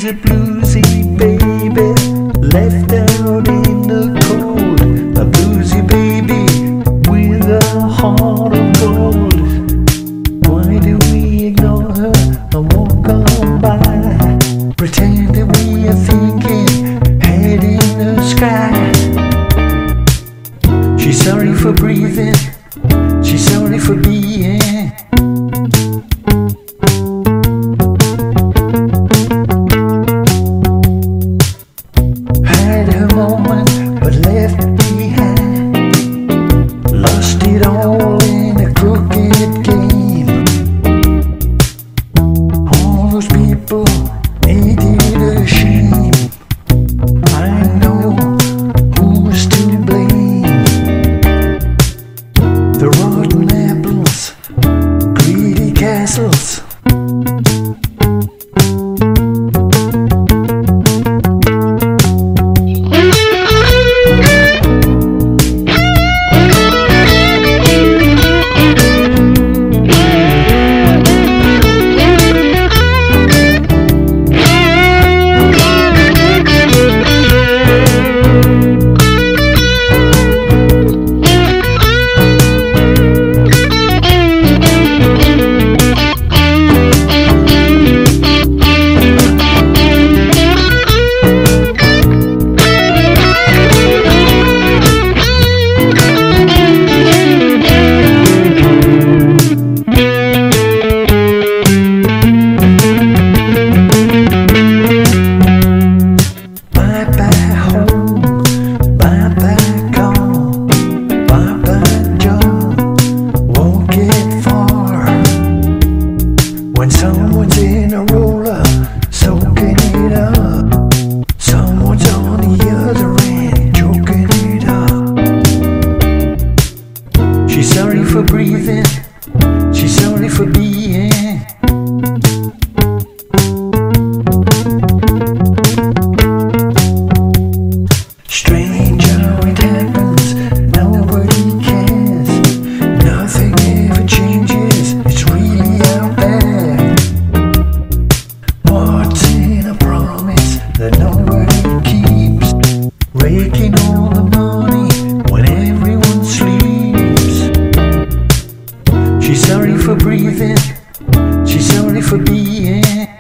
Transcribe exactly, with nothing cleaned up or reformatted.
She's a bluesy baby, left out in the cold. A bluesy baby with a heart of gold. Why do we ignore her and walk on by, pretend that we are thinking, head in the sky? She's sorry for breathing, she's sorry for being. Had her moment but left behind, lost it all in a crooked game. All those people, ain't it a shame? I know who's to blame. The rotten apples, greedy castles. When someone's in a roller, soaking it up, someone's on the other end, choking it up. She's sorry for breathing, she's sorry for being. Strange how it happens, nobody cares. Nothing ever changes, it's really out there. What's in a promise that nobody keeps? Raking all the money when everyone sleeps. She's sorry for breathing, she's sorry for being.